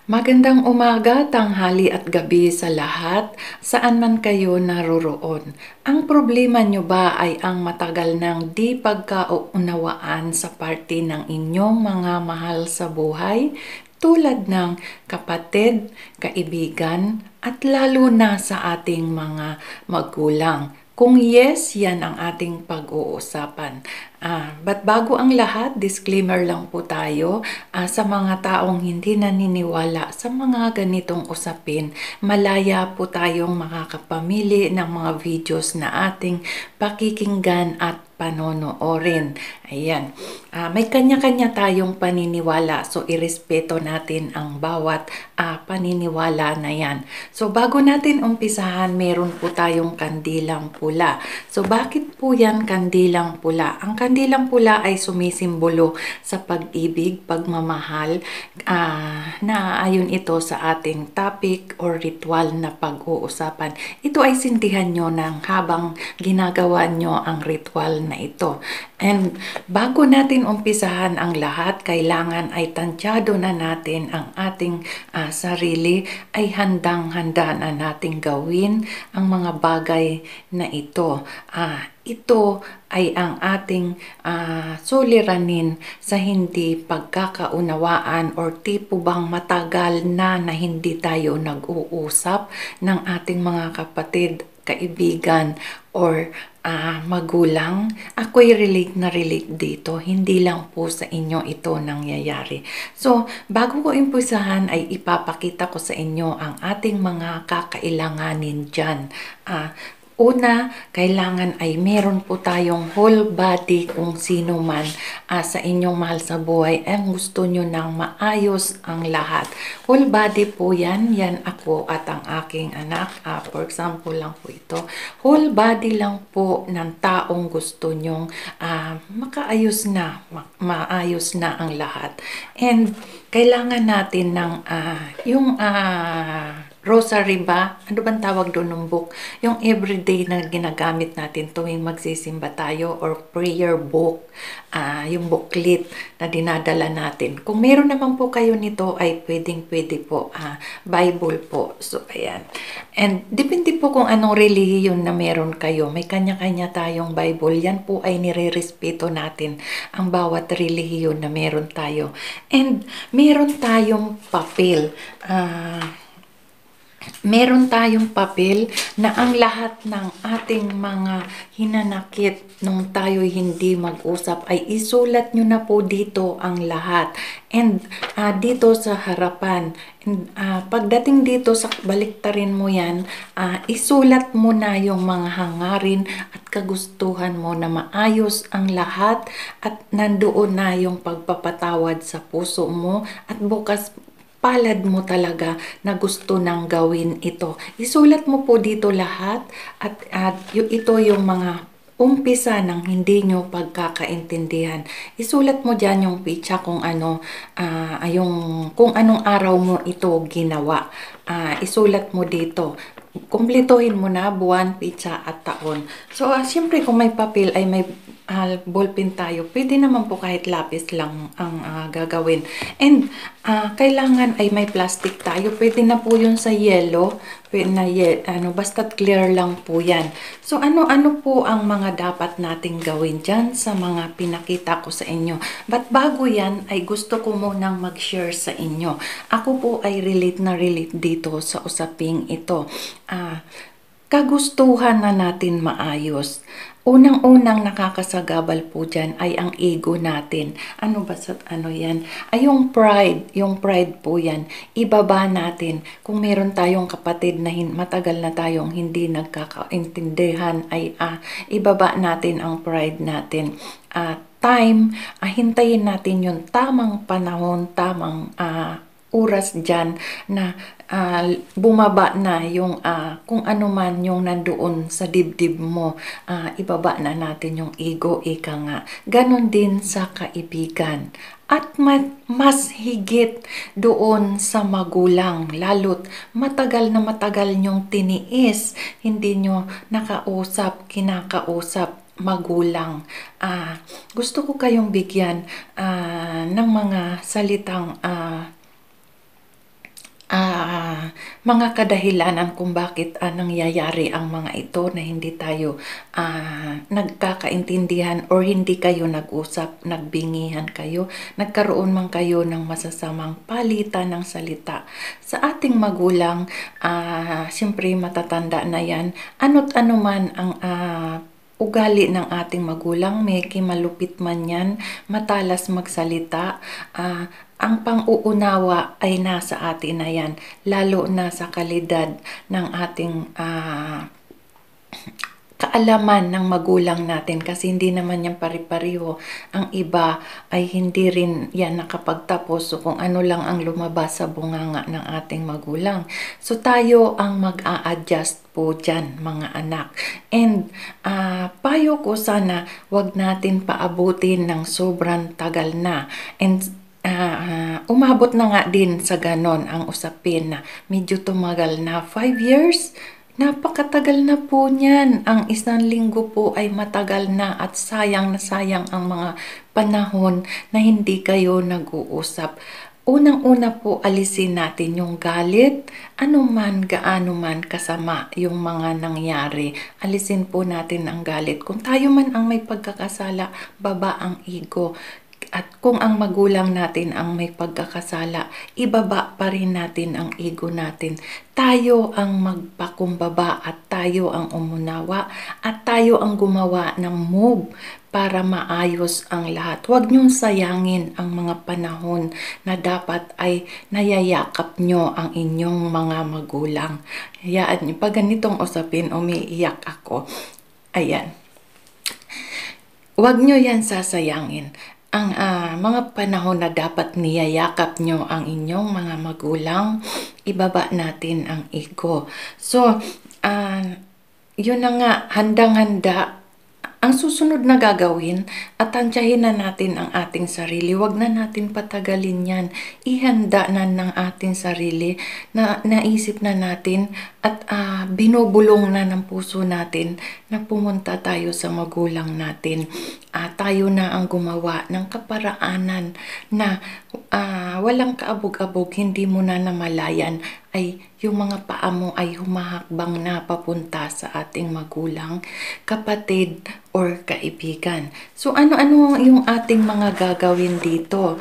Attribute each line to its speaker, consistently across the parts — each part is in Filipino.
Speaker 1: Magandang umaga, tanghali at gabi sa lahat, saan man kayo naroroon. Ang problema nyo ba ay ang matagal ng di pagkaunawaan sa parte ng inyong mga mahal sa buhay? Tulad ng kapatid, kaibigan, at lalo na sa ating mga magulang. Kung yes, yan ang ating pag-uusapan. But bago ang lahat, disclaimer lang po tayo sa mga taong hindi naniniwala sa mga ganitong usapin. Malaya po tayong makakapamili ng mga videos na ating pakikinggan at panonoorin. Ayan. May kanya-kanya tayong paniniwala. So, irespeto natin ang bawat paniniwala na yan. So, bago natin umpisahan, meron po tayong kandilang pula. So, bakit po yan kandilang pula? Ang kandilang pula ay sumisimbolo sa pag-ibig, pagmamahal, na ayon ito sa ating topic or ritual na pag-uusapan. Ito ay sindihan nyo ng habang ginagawa nyo ang ritual na ito. And bago natin umpisahan ang lahat, kailangan ay tansyado na natin ang ating sarili, ay handang-handa na nating gawin ang mga bagay na ito. Ito ay ang ating suliranin sa hindi pagkakaunawaan or tipo bang matagal na hindi tayo nag-uusap ng ating mga kapatid, kaibigan, or magulang. Ako'y relate na relate dito. Hindi lang po sa inyo ito nangyayari. So, bago ko impisahan ay ipapakita ko sa inyo ang ating mga kakailanganin dyan. Una, kailangan ay meron po tayong whole body kung sino man sa inyong mahal sa buhay ang gusto nyo ng maayos ang lahat. Whole body po yan ako at ang aking anak. For example lang po ito. Whole body lang po ng taong gusto nyong makaayos na, maayos na ang lahat. And kailangan natin ng yung rosary ba? Ano bang tawag doon ng book? Yung everyday na ginagamit natin tuwing magsisimba tayo or prayer book, yung booklet na dinadala natin. Kung meron naman po kayo nito ay pwedeng-pwede po, Bible po. So, ayan. And depende po kung anong relihiyon na meron kayo. May kanya-kanya tayong Bible. Yan po ay nire-respeto natin ang bawat relihiyon na meron tayo. And meron tayong papel. Meron tayong papel na ang lahat ng ating mga hinanakit nung tayo'y hindi mag-usap ay isulat nyo na po dito ang lahat. And dito sa harapan. And, pagdating dito sa baliktarin mo yan, isulat mo na yung mga hangarin at kagustuhan mo na maayos ang lahat at nandoon na yung pagpapatawad sa puso mo at bukas palad mo talaga na gusto nang gawin ito. Isulat mo po dito lahat at ito yung mga umpisa ng hindi nyo pagkakaintindihan. Isulat mo dyan yung pitsa kung ano, kung anong araw mo ito ginawa. Isulat mo dito. Kumplituhin mo na buwan, pitsa at taon. So, siyempre kung may papel ay may ballpen tayo, pwede naman po kahit lapis lang ang gagawin. And kailangan ay may plastic tayo. Pwede na po yun sa yellow. Pwede na basta't clear lang po yan. So ano po ang mga dapat nating gawin dyan sa mga pinakita ko sa inyo. But bago yan ay gusto ko munang mag-share sa inyo. Ako po ay relate na relate dito sa usaping ito. Kagustuhan na natin maayos. Unang-unang nakakasagabal po dyan ay ang ego natin. Ano ba sa ano yan? Yung pride po yan. Ibaba natin. Kung meron tayong kapatid na matagal na tayong hindi nagkakaintindihan ay ibaba natin ang pride natin. Hintayin natin yung tamang panahon, tamang oras dyan na bumaba na yung kung ano man yung nandoon sa dibdib mo, ibaba na natin yung ego, ika nga. Ganon din sa kaibigan. At mas higit doon sa magulang, lalo't matagal na matagal nyong tiniis, hindi nyo kinakausap magulang. Gusto ko kayong bigyan ng mga salitang mga kadahilanan kung bakit nangyayari ang mga ito na hindi tayo nagkakaintindihan or hindi kayo nag-usap, nagbingihan kayo, nagkaroon man kayo ng masasamang palitan ng salita. Sa ating magulang, siyempre matatanda na yan, ano't ano man ang ugali ng ating magulang, may malupit man yan, matalas magsalita, ang pang-uunawa ay nasa atin na yan, lalo na sa kalidad ng ating kaalaman ng magulang natin, kasi hindi naman yan pari-pariho. Ang iba ay hindi rin yan nakapagtapos, so kung ano lang ang lumabas sa bunganga ng ating magulang. So tayo ang mag-a-adjust po dyan, mga anak. And payo ko, sana wag natin paabutin ng sobrang tagal na. And umabot na nga din sa ganon ang usapin na medyo tumagal na 5 years. Napakatagal na po niyan. Ang 1 linggo po ay matagal na at sayang na sayang ang mga panahon na hindi kayo nag-uusap. Unang-una po, alisin natin yung galit, anuman gaano man kasama yung mga nangyari. Alisin po natin ang galit. Kung tayo man ang may pagkakasala, baba ang ego. At kung ang magulang natin ang may pagkakasala, ibaba pa rin natin ang ego natin. Tayo ang magpakumbaba at tayo ang umunawa at tayo ang gumawa ng move para maayos ang lahat. Huwag niyong sayangin ang mga panahon na dapat ay nayayakap nyo ang inyong mga magulang. Hayaan niyo, pag ganitong usapin, umiiyak ako. Ayan. Huwag nyo yan sasayangin. Ang mga panahon na dapat niyayakap nyo ang inyong mga magulang, ibaba natin ang ego. So, yun na nga, handang-handa. Ang susunod na gagawin, at tansyahin na natin ang ating sarili. Huwag na natin patagalin yan. Ihanda na ng ating sarili, na naisip na natin at binubulong na ng puso natin na pumunta tayo sa magulang natin. Tayo na ang gumawa ng kaparaanan na walang kaabog-abog, hindi mo na namalayan ay yung mga paa mo ay humahakbang na papunta sa ating magulang, kapatid, or kaibigan. So ano-ano yung ating mga gagawin dito?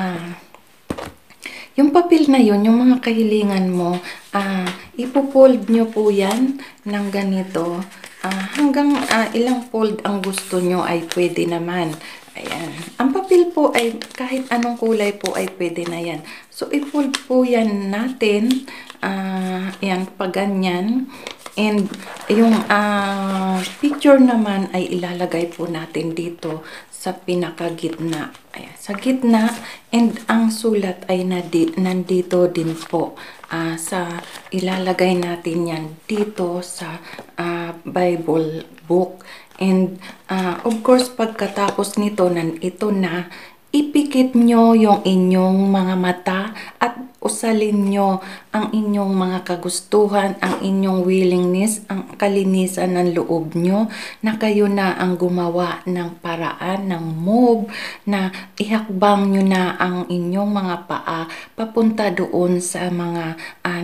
Speaker 1: Yung papel na yun, yung mga kahilingan mo, ipofold nyo po yan ng ganito. Hanggang ilang fold ang gusto nyo ay pwede naman. Ayan. Ang papel po ay kahit anong kulay po ay pwede na yan. So, i-fold po yan natin. Yan, pag ganyan. And yung picture naman ay ilalagay po natin dito sa pinakagitna. Ayan, sa gitna. And ang sulat ay nandito din po. Ilalagay natin yan dito sa Bible book. And of course, pagkatapos nito, ito na, ipikit nyo yung inyong mga mata at usalin nyo ang inyong mga kagustuhan, ang inyong willingness, ang kalinisan ng loob nyo, na kayo na ang gumawa ng paraan, ng move, na ihakbang nyo na ang inyong mga paa papunta doon sa mga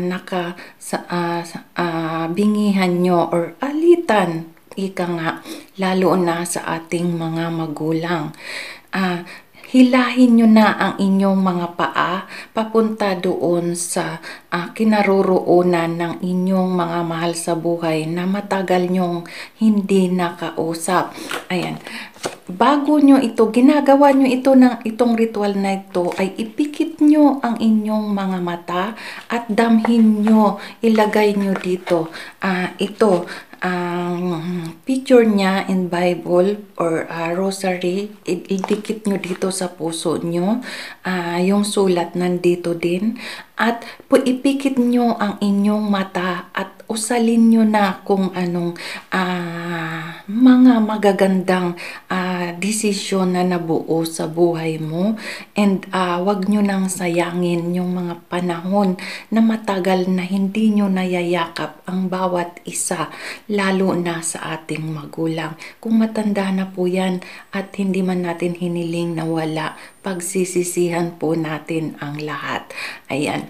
Speaker 1: bingihan nyo or alitan, ika nga, lalo na sa ating mga magulang. Hilahin nyo na ang inyong mga paa papunta doon sa kinaroroonan ng inyong mga mahal sa buhay na matagal nyong hindi nakausap. Ayan. Bago nyo ito, ginagawa nyo ito itong ritual na ito, ay ipikit nyo ang inyong mga mata at damhin nyo, ilagay nyo dito. Ito, ang picture niya in Bible or rosary, idikit nyo dito sa puso nyo. Yung sulat nandito din. At ipikit nyo ang inyong mata at usalin nyo na kung anong mga magagandang desisyon na nabuo sa buhay mo. And wag nyo nang sayangin yung mga panahon na matagal na hindi nyo nayayakap ang bawat isa, lalo na sa ating magulang. Kung matanda na po yan at hindi man natin hiniling na wala, pagsisisihan po natin ang lahat. Ayan.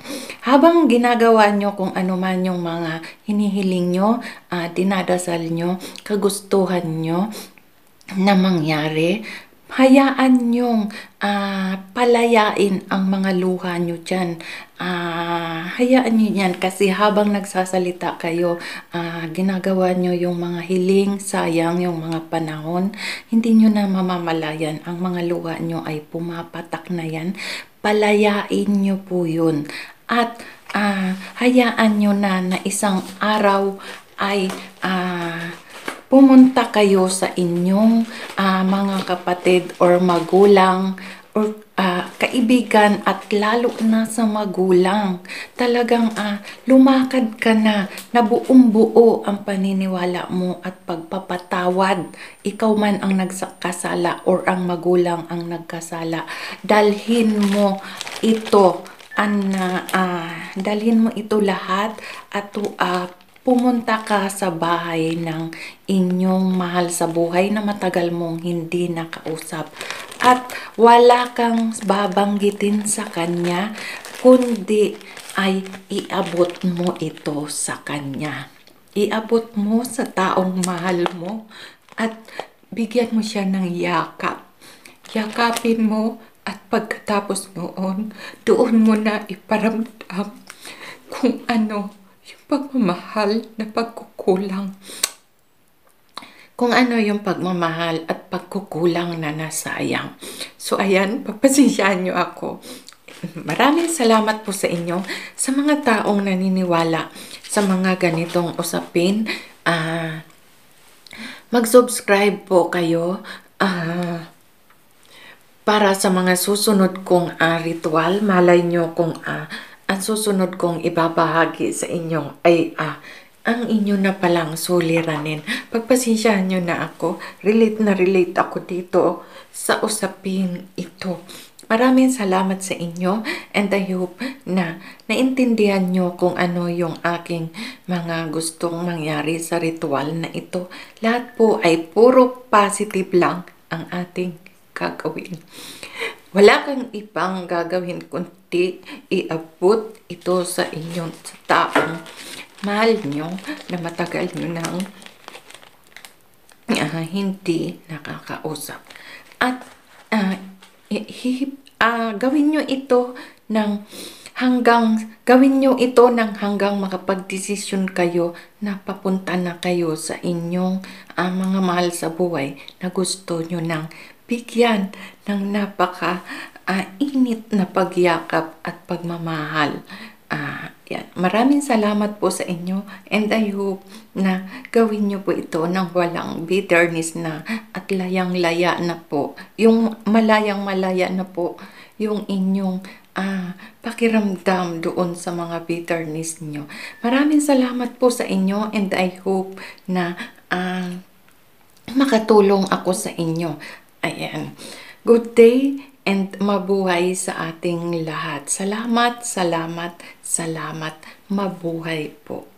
Speaker 1: habang ginagawa nyo kung ano man yung mga hinihiling nyo, dinadasal nyo, kagustuhan nyo na mangyari, hayaan nyong palayain ang mga luha nyo dyan. Hayaan nyo yan kasi habang nagsasalita kayo, ginagawa nyo yung mga hiling, sayang yung mga panahon, hindi nyo na mamamalayan, ang mga luha nyo ay pumapatak na yan. Palayain nyo po yun. At hayaan nyo na isang araw ay pumunta kayo sa inyong mga kapatid or magulang or kaibigan at lalo na sa magulang. Talagang lumakad ka na buong buo ang paniniwala mo at pagpapatawad. Ikaw man ang nagkasala or ang magulang ang nagkasala. Dalhin mo ito, dalhin mo ito lahat at pumunta ka sa bahay ng inyong mahal sa buhay na matagal mong hindi nakausap. At wala kang babanggitin sa kanya, kundi ay iabot mo ito sa kanya. Iabot mo sa taong mahal mo at bigyan mo siya ng yakap. Yakapin mo at pagkatapos noon, doon mo na iparamdam kung ano yung pagmamahal na pagkukulang. Kung ano yung pagmamahal at pagkukulang na nasayang. So ayan, pagpasensyahan nyo ako. Maraming salamat po sa inyo, sa mga taong naniniwala sa mga ganitong usapin. Mag-subscribe po kayo para sa mga susunod kong ritual. Malay nyo kung ang susunod kong ibabahagi sa inyo ay ang inyo na palang suliranin. Pagpasensyahan nyo na ako. Relate na relate ako dito sa usapin ito. Maraming salamat sa inyo and I hope na naintindihan nyo kung ano yung aking mga gustong mangyari sa ritual na ito. Lahat po ay puro positive lang ang ating gagawin. Wala kang ibang gagawin kundi iabot ito sa inyong taong mahal nyo na matagal nyo nang hindi nakakausap. At gawin nyo ito hanggang makapagdesisyon kayo na papunta na kayo sa inyong mga mahal sa buhay na gusto nyo nang bigyan ng napaka-init na pagyakap at pagmamahal. Yan. Maraming salamat po sa inyo and I hope na gawin nyo po ito ng walang bitterness na at layang-laya na po. Yung malayang-malaya na po yung inyong pakiramdam doon sa mga bitterness nyo. Maraming salamat po sa inyo and I hope na makatulong ako sa inyo. Ayan. Good day and mabuhay sa ating lahat. Salamat, salamat, salamat. Mabuhay po.